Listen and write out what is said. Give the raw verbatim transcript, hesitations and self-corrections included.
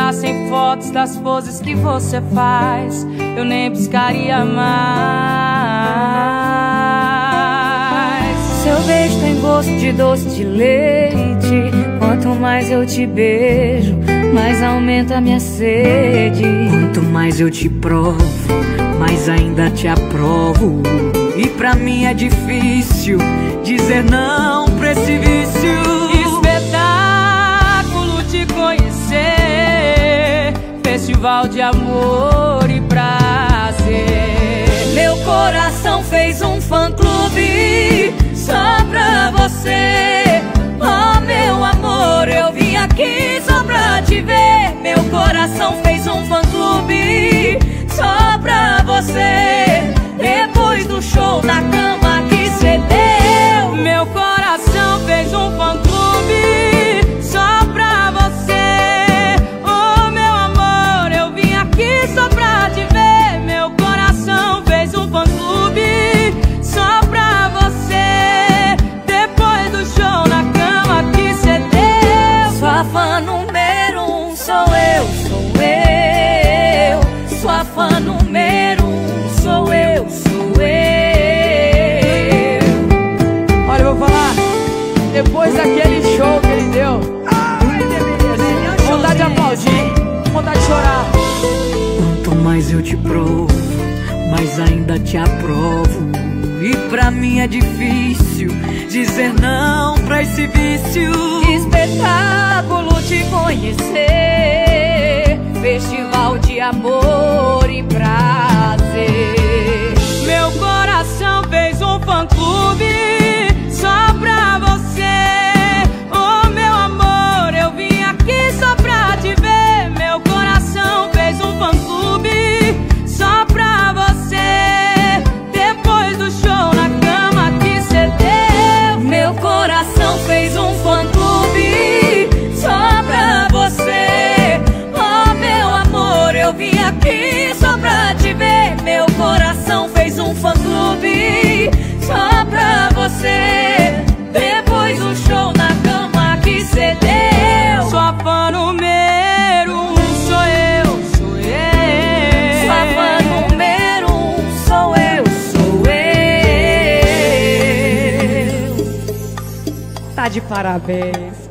mandassem fotos das poses que você faz, eu nem buscaria mais. Seu beijo tem gosto de doce de leite. Quanto mais eu te beijo, mais aumenta a minha sede. Quanto mais eu te provo, mais ainda te aprovo. E pra mim é difícil dizer não pra esse vício. Espetáculo te conhecer, festival de amor e prazer. Meu coração fez um fã-clube só pra você. Oh, meu amor, eu vim aqui só pra te ver. Meu coração fez um fã-clube só pra você. Depois do show na cama que cê deu, meu coração fez um fã-clube só pra você. Oh, meu amor, eu vim aqui só pra te ver. Meu coração fez um fã-clube só pra você. Depois do show na cama que cê deu. Sua fã número um sou eu, sou eu. Sua fã número um sou eu, sou eu. Olha, eu vou falar, depois daquele show que ele deu, vontade de aplaudir, vontade de chorar. Quanto mais eu te provo, mais ainda te aprovo. E pra mim é difícil dizer não pra esse vício. Espetáculo te conhecer, festival de amor e prazer. Meu coração fez um fã-clube só pra você. Oh, meu amor, eu vim aqui só pra te ver. Meu coração fez um fã-clube só pra você. Depois do show na cama que cê deu, meu coração fez um fã-clube só pra você. Oh, meu amor, eu vim aqui só pra te ver. Meu coração fez um fã-clube só pra você. Depois do show na cama que cê deu, sua fã número um sou eu, sou eu. sua fã número um sou eu, sou eu. Tá de parabéns.